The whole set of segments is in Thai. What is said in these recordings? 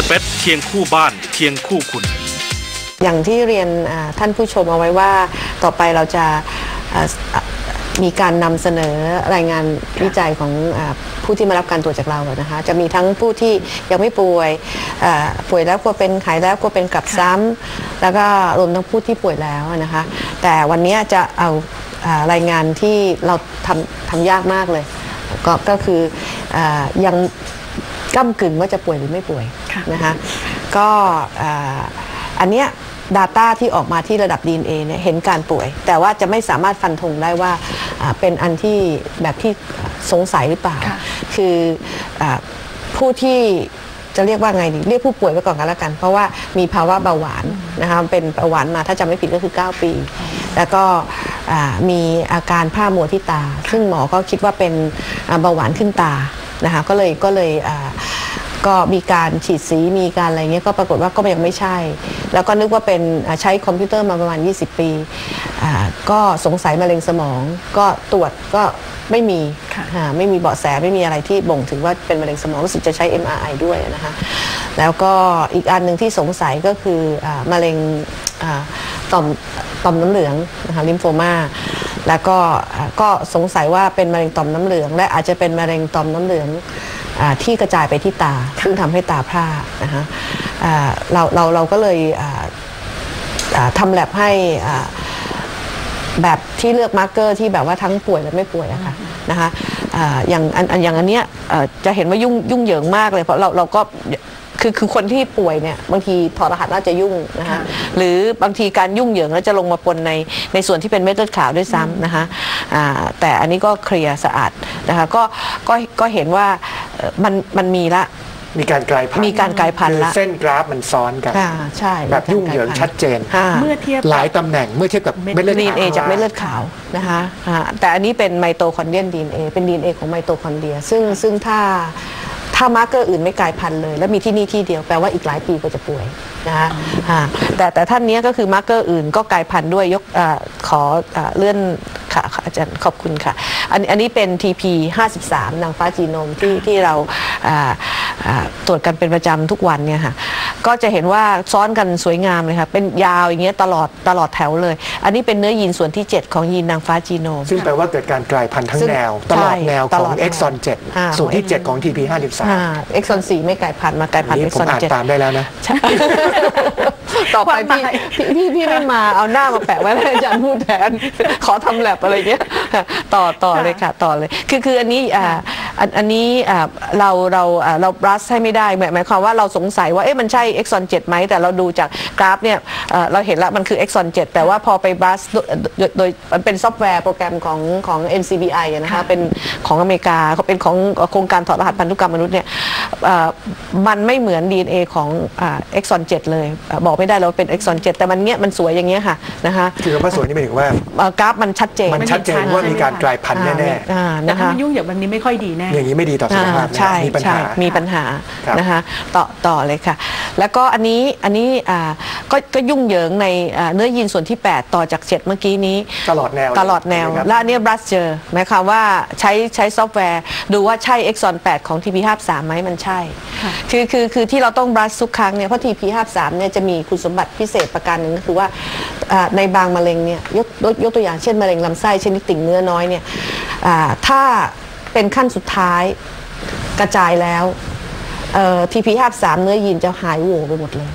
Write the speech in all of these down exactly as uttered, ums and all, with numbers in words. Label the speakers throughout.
Speaker 1: เปซเคียงคู่บ้านเคียงคู่คุณ
Speaker 2: อย่างที่เรียนท่านผู้ชมเอาไว้ว่าต่อไปเราจะมีการนำเสนอรายงานวิจัยของผู้ที่มารับการตรวจจากเราอะนะคะจะมีทั้งผู้ที่ยังไม่ป่วยป่วยแล้วกลัวเป็นหายแล้วกลัวเป็นกลับซ้ำแล้วก็รวมทั้งผู้ที่ป่วยแล้วนะคะแต่วันนี้จะเอารายงานที่เราทำทำยากมากเลยก็ก็คือยังก้ำกึ่งว่าจะป่วยหรือไม่ป่วยนะคะก็อันเนี้ย Data ที่ออกมาที่ระดับ ดี เอ็น เอ เนี่ยเห็นการป่วยแต่ว่าจะไม่สามารถฟันธงได้ว่าเป็นอันที่แบบที่สงสัยหรือเปล่าคือผู้ที่จะเรียกว่าไงดีเรียกผู้ป่วยไว้ก่อนกันแล้วกันเพราะว่ามีภาวะเบาหวานนะคะเป็นเบาหวานมาถ้าจำไม่ผิดก็คือเก้าปีแล้วก็มีอาการผ้ามัวที่ตาซึ่งหมอก็คิดว่าเป็นเบาหวานขึ้นตานะคะก็เลยก็เลยก็มีการฉีดสีมีการอะไรเงี้ยก็ปรากฏว่าก็ยังไม่ใช่แล้วก็นึกว่าเป็นใช้คอมพิวเตอร์มาประมาณยี่สิบปีก็สงสัยมะเร็งสมองก็ตรวจก็ไม่มีไม่มีเบาะแสไม่มีอะไรที่บ่งถึงว่าเป็นมะเร็งสมองรู้สึกจะใช้ เอ็ม อาร์ ไอ ด้วยนะคะแล้วก็อีกอันหนึ่งที่สงสัยก็คือมะเร็งต่อมต่อมน้ำเหลืองนะคะลิมโฟมาแล้วก็ก็สงสัยว่าเป็นมะเร็งต่อมน้ำเหลืองและอาจจะเป็นมะเร็งต่อมน้ำเหลืองที่กระจายไปที่ตาซึ่งทำให้ตาพร่านะคะเราเราเราก็เลยทำแลบให้แบบที่เลือกมาร์กเกอร์ที่แบบว่าทั้งป่วยและไม่ป่วยอะค่ะนะคะอย่างอันอย่างอันเนี้ยจะเห็นว่ายุ่งยุ่งเหยิงมากเลยเพราะเราเราก็คือคือคนที่ป่วยเนี่ยบางทีถอดรหัสน่าจะยุ่งนะคะหรือบางทีการยุ่งเหยิงแล้วจะลงมาปนในในส่วนที่เป็นเม็ดเลือดขาวด้วยซ้ำนะคะแต่อันนี้ก็เคลียร์สะอาดนะคะก็ก็ก็เห็นว่ามันมันมีละ
Speaker 3: มีการกลายพันธุ์
Speaker 2: มีการกลายพันธุ์ละ
Speaker 3: เส้นกราฟมันซ้อนกัน
Speaker 2: ใช่
Speaker 3: แบบยุ่งเหยิงชัดเจน
Speaker 4: เมื่อเทียบ
Speaker 3: หลายตำแหน่งเมื่อเทียบกับเม็ดเลือด
Speaker 2: ดี เอ็น เอ จากเม็ดเลือดขาวนะคะแต่อันนี้เป็นไมโตคอนเดรียน ดี เอ็น เอ เป็น ดี เอ็น เอ ของไมโตคอนเดรียซึ่งซึ่งถ้าถ้ามาร์กเกอร์อื่นไม่กลายพันธุ์เลยแล้วมีที่นี่ที่เดียวแปลว่าอีกหลายปีก็จะป่วยนะคะแต่แต่ท่านนี้ก็คือมาร์กเกอร์อื่นก็กลายพันธุ์ด้วยยกขอเลื่อนค่ะอาจารย์ขอบคุณค่ะอันอันนี้เป็น ที พี ห้าสิบสาม นางฟ้าจีโนมที่ที่เราตรวจกันเป็นประจำทุกวันเนี่ยค่ะก็จะเห็นว่าซ้อนกันสวยงามเลยค่ะเป็นยาวอย่างเงี้ยตลอดตลอดแถวเลยอันนี้เป็นเนื้อยีนส่วนที่เจ็ดของยีนนางฟ้าจีโนม
Speaker 3: ซึ่งแปลว่าเกิดการกลายพันธุ์ทั้งแนวตลอดแนวของเอ็กซอนเจ็ดส่วนที่เจ็ดของ ที พี ห้าสิบสาม
Speaker 2: เอ็กซอนสี่ไม่กลายพันธุ์มากลายพันธุ์เอ็กซอนเจ็ด
Speaker 3: ตามได้แล้วนะ
Speaker 2: ต่อไปพี่พี่พี่ไม่มาเอาหน้ามาแปะไว้ให้อาจารย์พูดแทนขอทำแลบอะไรเงี้ยต่อต่อเลยค่ะต่อเลยคือคืออันนี้อ่าอันนี้อ่าเราเราเราบลัสให้ไม่ได้หมายความว่าเราสงสัยว่าเอ๊ะมันใช่เอ็กซอนเจ็ดไหมแต่เราดูจากกราฟเนี่ยเราเห็นแล้วมันคือเอ็กซอนเจ็ดแต่ว่าพอไปบลัสโดยมันเป็นซอฟต์แวร์โปรแกรมของของ เอ็น ซี บี ไอ นะคะเป็นของอเมริกาเขาเป็นของโครงการถอดรหัสพันธุกรรมมนุษย์เนี่ยมันไม่เหมือน ดี เอ็น เอ ของเอ็กซอนเจ็ดเลยบอกไม่ได้แล้วเป็นเอ็กซอนเจ็ดแต่มันเนี้ยมันสวยอย่างเงี้ยค่ะนะคะ
Speaker 3: คือคำว่าสวยนี่หมายถึงว่าก
Speaker 2: ราฟมันชัดเจน
Speaker 3: มันชัดเจนว่ามีการกลายพันธุ์แน่
Speaker 4: ๆแต่ถ้ามันยุ่งอย่างแบบนี้ไม่ค่อยดีแน่
Speaker 3: อย่างนี้ไม่ดีต่อสุขภาพมีปัญหา
Speaker 2: มีปัญหานะคะต่อต่อเลยค่ะแล้วก็อันนี้อันนี้ก็ก็ยุ่งเหยิงในเนื้อยีนส่วนที่แปดต่อจากเจ็ดเมื่อกี้นี้
Speaker 3: ตลอดแนว
Speaker 2: ตลอดแนวและอันนี้บลัสเจอหมายความว่าใช้ใช้ซอฟต์แวร์ดูว่าใช่เอ็กซอนแปดของ ที พี ห้าสิบสามไหมมันใช่คือคือคือที่เราต้องบลัสทุกครั้งเนี่ยเพราะ ที พี ห้าสิบสามเนี่ยจะมีคุณสมบัติพิเศษประการหนึ่งก็คือว่าในบางมะเร็งเนี่ยยกยกตัวอย่างเช่นมะเร็งลำไส้ชนิดติ่งเนื้อน้อยเนี่ยถ้าเป็นขั้นสุดท้ายกระจายแล้ว ที พี ห้าสิบสาม เนื้อยีนจะหายโหว่ไปหมดเลย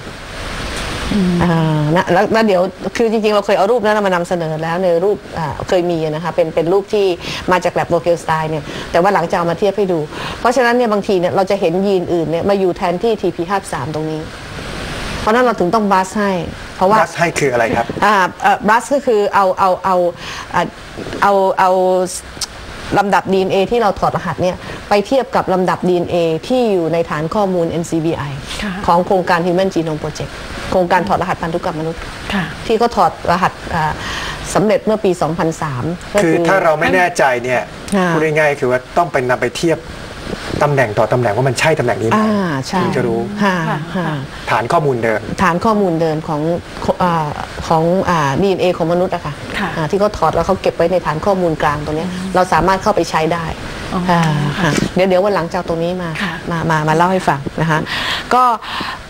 Speaker 2: นะแล้วเดี๋ยวคือจริงๆเราเคยเอารูปนั้นมานำเสนอแล้วในรูปเคยมีนะคะเป็นเป็นรูปที่มาจากแลบโลเคลสไตล์เนี่ยแต่ว่าหลังจะเอามาเทียบให้ดูเพราะฉะนั้นเนี่ยบางทีเนี่ยเราจะเห็นยีนอื่นเนี่ยมาอยู่แทนที่ ที พี ห้าสิบสาม ตรงนี้เพราะนั้นเราถึงต้องบลัสให้เพราะว่า
Speaker 3: บลัสให้คืออะไรครับ
Speaker 2: อ่าบลัสก็คือเอาเอาเอาเอาเอาลำดับ ดี เอ็น เอ ที่เราถอดรหัสเนี่ยไปเทียบกับลำดับ ดี เอ็น เอ ที่อยู่ในฐานข้อมูล เอ็น ซี บี ไอ ของโครงการ Human Genome Project โครงการถอดรหัสพันธุกรรมมนุษย์ที่เขาถอดรหัสสำเร็จเมื่อปี สองพันสาม
Speaker 3: คือถ้าเราไม่แน่ใจเนี่ยพูดง่ายๆคือว่าต้องไปนำไปเทียบตำแหน่งต่อตำแหน่งว่ามันใช่ตำแหน่งนี้ไหมถึงจะรู้ฐานข้อมูลเดิม
Speaker 2: ฐานข้อมูลเดิมของของ ดี เอ็น เอ ของมนุษย์อะค่ะที่เขาถอดแล้วเขาเก็บไว้ในฐานข้อมูลกลางตรงนี้เราสามารถเข้าไปใช้ได้เดี๋ยวเดี๋ยววันหลังจากตรงนี้มามามามาเล่าให้ฟังนะคะก็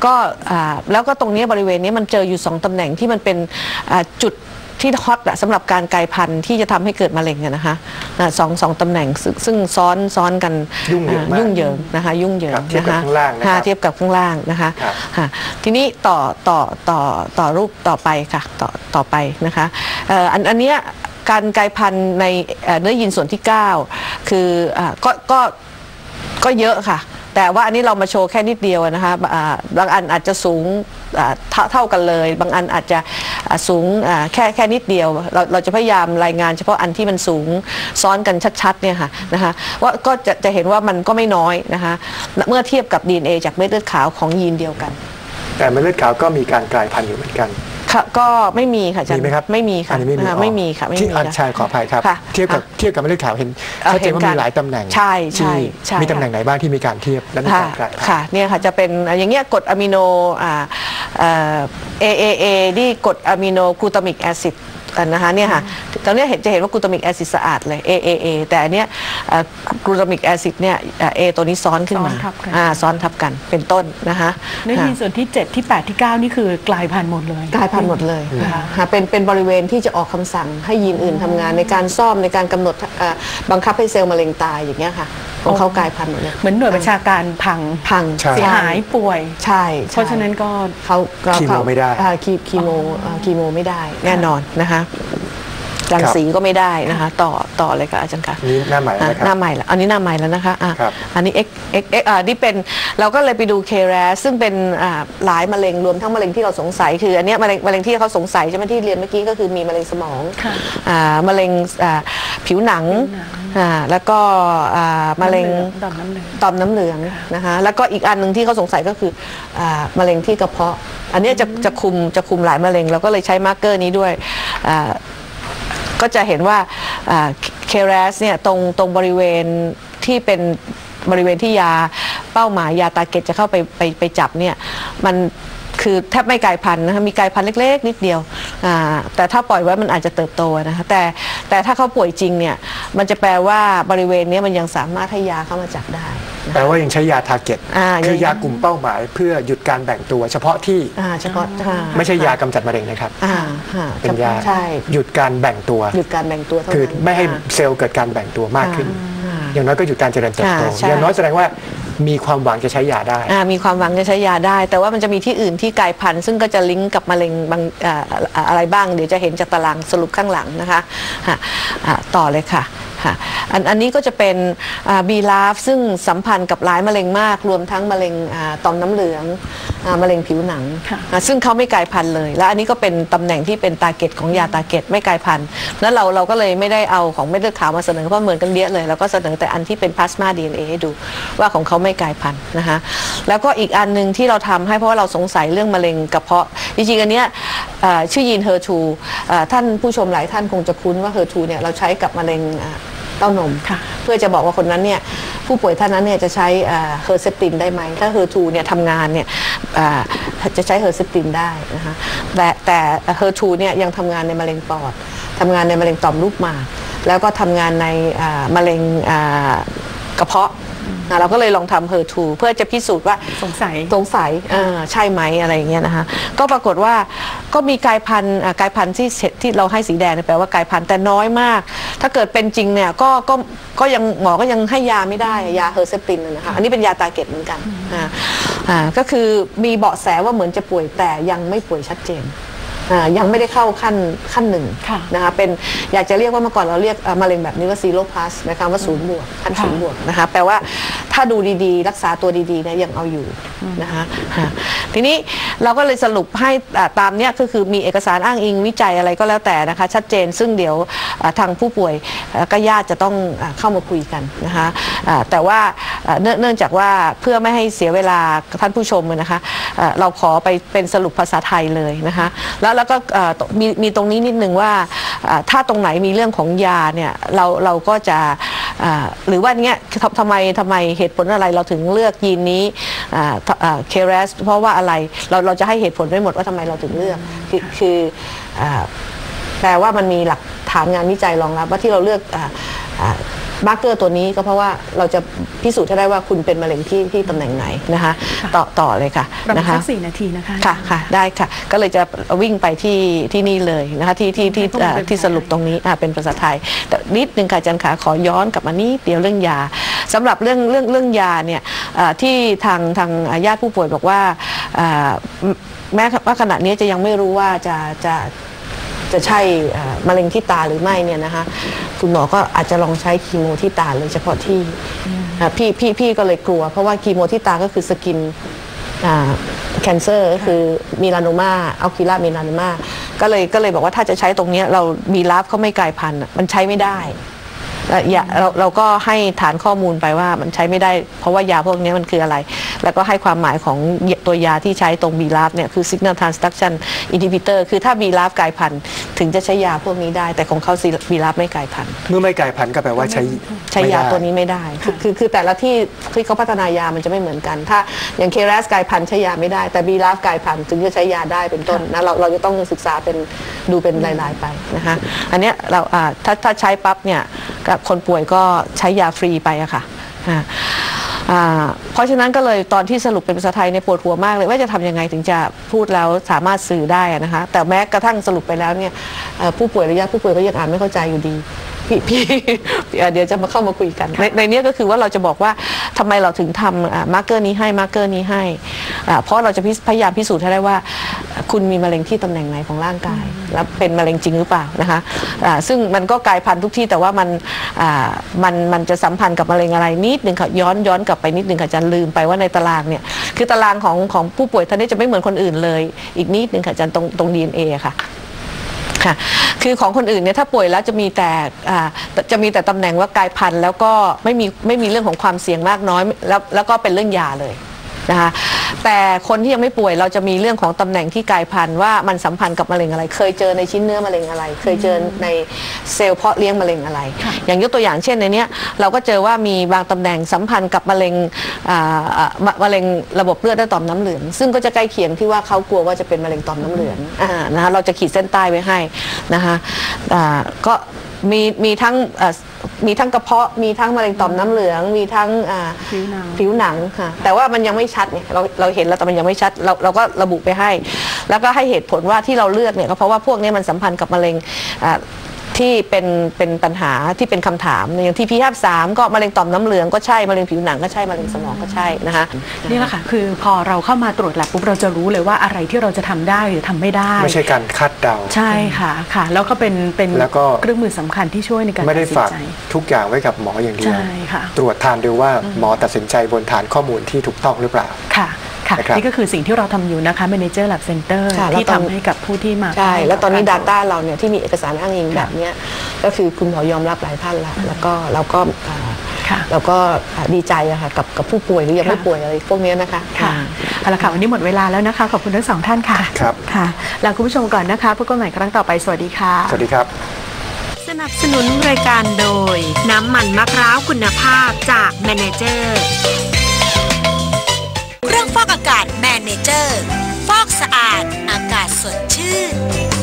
Speaker 2: ก็แล้วก็ตรงนี้บริเวณนี้มันเจออยู่สองตำแหน่งที่มันเป็นจุดที่ฮอตสำหรับการกลายพันธุ์ที่จะทำให้เกิดมะเร็งนะคะสองสองตำแหน่งซึ่งซ้อนซ้อนกัน
Speaker 3: ยุ่งเหยิง
Speaker 2: ยุ่งเหยิงนะคะยุ่งเหยิงนะคะเทียบกับข้างล่างนะคะทีนี้ต่อต่อต่อต่อรูปต่อไปค่ะต่อต่อไปนะคะอันอันนี้การกลายพันธุ์ในเนื้อยีนส่วนที่เก้าคือก็ก็ก็เยอะค่ะแต่ว่าอันนี้เรามาโชว์แค่นิดเดียวนะคะบางอันอาจจะสูงเท่ากันเลยบางอันอาจจะสูงแค่แค่นิดเดียวเราเราจะพยายามรายงานเฉพาะอันที่มันสูงซ้อนกันชัดๆเนี่ยค่ะนะคะว่าก็จะจะเห็นว่ามันก็ไม่น้อยนะคะเมื่อเทียบกับ ดี เอ็น เอ จากเม็ดเลือดขาวของยีนเดียวกัน
Speaker 3: แต่เม็ดเลือดขาวก็มีการกลายพันธุ์อยู่เหมือนกัน
Speaker 2: ค่ะก็ไม่มีค่ะ
Speaker 3: มีไหมครับ
Speaker 2: ไม่มีค่ะไม่มีค่ะ
Speaker 3: ที่อันชายขออภัยครับเทียบกับเทียบกับเม็ดเลือดขาวเห็นชัดเจนว่ามีหลายตำแหน่ง
Speaker 2: ใช่ใช่
Speaker 3: มีตำแหน่งไหนบ้างที่มีการเทียบและมีการกลาย
Speaker 2: ค่ะเนี่ยค่ะจะเป็นอย่างเงี้ยกรดอะมิโนอ่าเอเอเอเอที่กรดอะมิโนกลูตามิกแอซิดนะคะเนี่ยค่ะตอนนี้เห็นจะเห็นว่ากลูตามิกแอซิดสะอาดเลย เอ เอ เอ แต่อันเนี้ยกลูตามิกแอซิดเนี่ย เอ ตัวนี้ซ้อนขึ้นมาซ้อนทับกันเป็นต้นนะคะ
Speaker 4: เนื้อยีนส่วนที่เจ็ดที่แปดที่เก้านี่คือกลายพันธุ์หมดเลย
Speaker 2: กลายพันธุ์หมดเลยค่ะเป็นเป็นบริเวณที่จะออกคำสั่งให้ยีนอื่นทำงานในการซ่อมในการกำหนดบังคับให้เซลล์มะเร็งตายอย่างเงี้ยค่ะของเขากลายพันธุ์หมดเลย
Speaker 4: เหมือนหน่วยบัญชาการพัง
Speaker 2: พัง
Speaker 4: เสียหายป่วย
Speaker 2: ใช่
Speaker 4: เพราะฉะนั้นก็
Speaker 2: เขา
Speaker 3: คีโมไม่ได้
Speaker 2: คีโมคีโมไม่ได้แน่นอนนะคะรังสีก็ไม่ได้นะคะต่อต่อเลยค่ะอาจารย์ค่ะ
Speaker 3: นี่หน้าใหม่แล้ว
Speaker 2: หน้าใหม่แล้วอันนี้หน้าใหม่แล้วนะคะอันนี้ X X X อ่านี่เป็นเราก็เลยไปดู เค แรส ซึ่งเป็นหลายมะเร็งรวมทั้งมะเร็งที่เราสงสัยคืออันนี้มะเร็งมะเร็งที่เขาสงสัยใช่ไหมที่เรียนเมื่อกี้ก็คือมีมะเร็งสมองมะเร็งผิวหนังแล้วก็มะเร็งต่อมน้ำเหลืองนะคะแล้วก็อีกอันหนึ่งที่เขาสงสัยก็คือมะเร็งที่กระเพาะอันนี้จะจะคุมจะคุมหลายมะเร็งเราก็เลยใช้มาร์กเกอร์นี้ด้วยก็จะเห็นว่า เค แรส เนี่ยตรงตรงบริเวณที่เป็นบริเวณที่ยาเป้าหมายยาตาเก็ตจะเข้าไปไปไปจับเนี่ยมันคือแทบไม่กลายพันธุ์นะคะมีกลายพันธุ์เล็กๆนิดเดียวแต่ถ้าปล่อยไว้มันอาจจะเติบโตนะคะแต่แต่ถ้าเขาป่วยจริงเนี่ยมันจะแปลว่าบริเวณนี้มันยังสามารถให้ยาเข้ามาจับได้
Speaker 3: แปลว่ายังใช้ยาทาร์เก็ตคือยากลุ่มเป้าหมายเพื่อหยุดการแบ่งตัวเฉพาะที่
Speaker 2: เฉพาะ
Speaker 3: ไม่ใช่ยากำจัดมะเร็งนะครับเป็นยาหยุดการแบ่งตัว
Speaker 2: หยุดการแบ่งตัว
Speaker 3: คือไม่ให้เซลล์เกิดการแบ่งตัวมากขึ้นอย่างน้อยก็หยุดการเจริญเติบโตอย่างน้อยแสดงว่ามีความหวังจะใช้ยาได้
Speaker 2: มีความหวังจะใช้ยาได้แต่ว่ามันจะมีที่อื่นที่กลายพันธุ์ซึ่งก็จะลิงก์กับมะเร็งบางอะไรบ้างเดี๋ยวจะเห็นจากตารางสรุปข้างหลังนะคะต่อเลยค่ะอันอันนี้ก็จะเป็นบีลาฟซึ่งสัมพันธ์กับหลายมะเร็งมากรวมทั้งมะเร็งต่อมน้ำเหลืองมะเร็งผิวหนังซึ่งเขาไม่กลายพันธุ์เลยและอันนี้ก็เป็นตำแหน่งที่เป็นตาเก็ตของยาตาเก็ตไม่กลายพันธุ์แล้วเราเราก็เลยไม่ได้เอาของเม็ดเลือดขาวมาเสนอเพราะเหมือนกันเยอะเลยเราก็เสนอแต่อันที่เป็นพลาสมา ดี เอ็น เอ ให้ดูว่าของเขาไม่กลายพันธุ์นะคะแล้วก็อีกอันหนึ่งที่เราทำให้เพราะว่าเราสงสัยเรื่องมะเร็งกระเพาะจริงๆอันนี้ชื่อยีน เฮอร์ ทู ท่านผู้ชมหลายท่านคงจะคุ้นว่า เฮอร์ ทู เนี่ยเราใช้กับมะเร็งเต้านมเพื่อจะบอกว่าคนนั้นเนี่ยผู้ป่วยท่านนั้นเนี่ยจะใช้เฮอร์เซปตินได้ไหมถ้า เฮอร์ ทู เนี่ยทำงานเนี่ยจะใช้เฮอร์เซปตินได้นะคะแต่แต่ เฮอร์ ทู เนี่ยยังทำงานในมะเร็งปอดทำงานในมะเร็งต่อมลูกหมากแล้วก็ทำงานในมะเร็งกระเพาะเราก็เลยลองทำ เฮอร์ ทู เพื่อจะพิสูจน์ว่า
Speaker 4: สงสัย
Speaker 2: สงสัยใช่ไหมอะไรอย่างเงี้ยนะคะก็ปรากฏว่าก็มีกลายพันธุ์กลายพันธุ์ที่ที่เราให้สีแดงแปลว่ากลายพันธุ์แต่น้อยมากถ้าเกิดเป็นจริงเนี่ยก็ก็ก็ยังหมอก็ยังให้ยาไม่ได้ยาเฮอร์เซปตินนะคะอันนี้เป็นยาตาเก็ตเหมือนกันอ่าก็คือมีเบาะแสว่าเหมือนจะป่วยแต่ยังไม่ป่วยชัดเจนยังไม่ได้เข้าขั้นขั้นหนึ่งนะคะเป็นอยากจะเรียกว่าเมื่อก่อนเราเรียกมะเร็งแบบนี้ว่าซีโร่พลัสนะคะว่าศูนย์บวกขั้นศูนย์บวกนะคะแปลว่าถ้าดูดีๆรักษาตัวดีๆเนี่ยยังเอาอยู่นะคะทีนี้เราก็เลยสรุปให้ตามเนี้ยก็คือมีเอกสารอ้างอิงวิจัยอะไรก็แล้วแต่นะคะชัดเจนซึ่งเดี๋ยวทางผู้ป่วยก็ญาติจะต้องเข้ามาคุยกันนะคะแต่ว่าเนื่องจากว่าเพื่อไม่ให้เสียเวลาท่านผู้ชมนะคะเราขอไปเป็นสรุปภาษาไทยเลยนะคะแล้วแล้วก็มีมีตรงนี้นิดนึงว่าถ้าตรงไหนมีเรื่องของยาเนี่ยเราเราก็จะหรือว่าเนี้ยทำไมทำไมเหตุผลอะไรเราถึงเลือกยีนนี้ เค แรส เพราะว่าอะไรเราเราจะให้เหตุผลไว้หมดว่าทำไมเราถึงเลือกคือคือแปลว่ามันมีหลักฐานงานวิจัยรองรับว่าที่เราเลือกมาร์กเกอร์ตัวนี้ก็เพราะว่าเราจะพิสูจน์ให้ได้ว่าคุณเป็นมะเร็งที่ที่ตำแหน่งไหนนะคะต่อต่อเลยค่ะนะคะ
Speaker 4: สี่นาทีนะคะ
Speaker 2: ค่ะค่ะได้ค่ะก็เลยจะวิ่งไปที่ที่นี่เลยนะคะที่ที่ที่ที่สรุปตรงนี้เป็นภาษาไทยแต่นิดนึงค่ะอาจารย์ขาขอย้อนกลับมานิดเดียวเรื่องยาสำหรับเรื่องเรื่องเรื่องยาเนี่ยที่ทางทางญาติผู้ป่วยบอกว่าแม้ว่าขณะนี้จะยังไม่รู้ว่าจะจะจะใช่มะเร็งที่ตาหรือไม่เนี่ยนะคะคุณหมอก็อาจจะลองใช้คีโมที่ตาเลยเฉพาะที่พี่พี่พี่ก็เลยกลัวเพราะว่าคีโมที่ตาก็คือสกินแคนเซอร์ก็คือมีลาโนมาอัลคิล่ามีลาโนมาก็เลยก็เลยบอกว่าถ้าจะใช้ตรงนี้เรามีลับเขาไม่กลายพันธุ์มันใช้ไม่ได้อย่าเราเราก็ให้ฐานข้อมูลไปว่ามันใช้ไม่ได้เพราะว่ายาพวกนี้มันคืออะไรแล้วก็ให้ความหมายของตัวยาที่ใช้ตรงบีลาฟเนี่ยคือ signal transduction inhibitor คือถ้าบีลาฟกลายพันธุ์ถึงจะใช้ยาพวกนี้ได้แต่ของเขาบีลาฟไม่กลายพันธุ์
Speaker 3: เมื่อไม่กลายพันธุ์ก็แปลว่าใช้
Speaker 2: ใช้ยาตัวนี้ไม่ได้คือคือคือแต่ละที่ที่เขาพัฒนายามันจะไม่เหมือนกันถ้าอย่างเครัสกลายพันธุ์ใช้ยาไม่ได้แต่บีลาฟกลายพันธุ์ถึงจะใช้ยาได้เป็นต้นนะเราเราจะต้องศึกษาเป็นดูเป็นรายๆไปนะคะอันเนี้ยเราถ้าถ้าใช้ปั๊บเนี่ยคนป่วยก็ใช้ยาฟรีไปอะค่ะเพราะฉะนั้นก็เลยตอนที่สรุปเป็นภาษาไทยในปวดหัวมากเลยว่าจะทำยังไงถึงจะพูดแล้วสามารถสื่อได้นะคะแต่แม้กระทั่งสรุปไปแล้วเนี่ยผู้ป่วยระยะผู้ป่วยก็ยังอ่านไม่เข้าใจอยู่ดีพี่พี่เดี๋ยวจะมาเข้ามาคุยกันในในนี้ก็คือว่าเราจะบอกว่าทำไมเราถึงทำมาร์กเกอร์นี้ให้มาร์กเกอร์นี้ให้เพราะเราจะพยายามพิสูจน์ให้ได้ว่าคุณมีมะเร็งที่ตำแหน่งไหนของร่างกายและเป็นมะเร็งจริงหรือเปล่านะคะซึ่งมันก็กลายพันธุ์ทุกที่แต่ว่ามันมันมันจะสัมพันธ์กับมะเร็งอะไรนิดหนึ่งค่ะย้อนย้อนกลับไปนิดหนึ่งค่ะจะลืมไปว่าในตารางเนี่ยคือตารางของของผู้ป่วยท่านนี้จะไม่เหมือนคนอื่นเลยอีกนิดหนึ่งค่ะอาจารย์ตรงตรง ดี เอ็น เอ ค่ะค่ะคือของคนอื่นเนี่ยถ้าป่วยแล้วจะมีแต่จะมีแต่ตำแหน่งว่ากลายพันธุ์แล้วก็ไม่มีไม่มีเรื่องของความเสี่ยงมากน้อยแล้วแล้วก็เป็นเรื่องยาเลยนะคะแต่คนที่ยังไม่ป่วยเราจะมีเรื่องของตำแหน่งที่กลายพันธุ์ว่ามันสัมพันธ์กับมะเร็งอะไรเคยเจอในชิ้นเนื้อมะเร็งอะไรเคยเจอในเซลล์เพาะเลี้ยงมะเร็งอะไรอย่างยกตัวอย่างเช่นในนี้เราก็เจอว่ามีบางตำแหน่งสัมพันธ์กับมะเร็งมะเร็งระบบเลือดและต่อมน้ำเหลืองซึ่งก็จะใกล้เคียงที่ว่าเขากลัวว่าจะเป็นมะเร็งต่อมน้ำเหลืองนะคะเราจะขีดเส้นใต้ไว้ให้นะคะก็มีมีทั้งมีทั้งกระเพาะมีทั้งมะเร็งต่อมน้ำเหลืองมีทั้งผิวหนังผิวหนังค่ะแต่ว่ามันยังไม่ชัดเนี่ยเราเราเห็นแล้วแต่มันยังไม่ชัดเราเราก็ระบุไปให้แล้วก็ให้เหตุผลว่าที่เราเลือกเนี่ยก็เพราะว่าพวกนี้มันสัมพันธ์กับมะเร็งที่เป็นเป็นปัญหาที่เป็นคำถามอย่างที่ พี ห้า สาม ก็มะเร็งต่อมน้ำเหลืองก็ใช่มะเร็งผิวหนังก็ใช่มะเร็งสมองก็ใช่นะคะ
Speaker 4: นี่แหละค่ะคือพอเราเข้ามาตรวจแลบปุ๊บเราจะรู้เลยว่าอะไรที่เราจะทำได้หรือทำไม่ได้
Speaker 3: ไม่ใช่การคาดเดา
Speaker 4: ใช่ค่ะค่ะแล้วก็เป็นเป็นเครื่องมือสำคัญที่ช่วยในการ
Speaker 3: ไม่ได้ฝากทุกอย่างไว้กับหมออย่างเดียวตรวจทานดูว่าหมอตัดสินใจบนฐานข้อมูลที่ถูกต้องหรือเปล่า
Speaker 4: ค่ะนี่ก็คือสิ่งที่เราทำอยู่นะคะ Manager Lab Center ที่ทำให้กับผู้ที่มา
Speaker 2: ใช่แล้วตอนนี้ Data เราเนี่ยที่มีเอกสารอ้างอิงแบบนี้ก็คือคุณหมอยอมรับหลายท่านแล้วแล้วก็เราก็เราก็ดีใจอะค่ะกับกับผู้ป่วยหรือยังไม่ป่วยอะไรพวกนี้นะคะ
Speaker 4: ค่ะเอาละค่ะวันนี้หมดเวลาแล้วนะคะขอบคุณทั้งสองท่านค่ะ
Speaker 3: ครับ
Speaker 4: ค่ะลาคุณผู้ชมก่อนนะคะพบกันใหม่ครั้งต่อไปสวัสดีค่ะ
Speaker 3: สวัสดีครับ
Speaker 5: สนับสนุนรายการโดยน้ำมันมะพร้าวคุณภาพจาก Managerเครื่องฟอกอากาศ Manager ฟอกสะอาดอากาศสดชื่น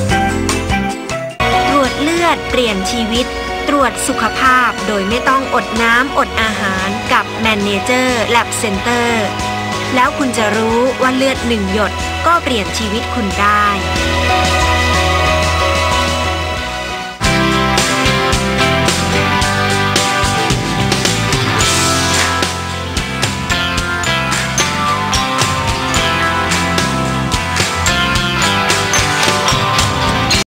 Speaker 5: ตรวจเลือดเปลี่ยนชีวิตตรวจสุขภาพโดยไม่ต้องอดน้ำอดอาหารกับ Manager Lab Center แล้วคุณจะรู้ว่าเลือดหนึ่งหยดก็เปลี่ยนชีวิตคุณได้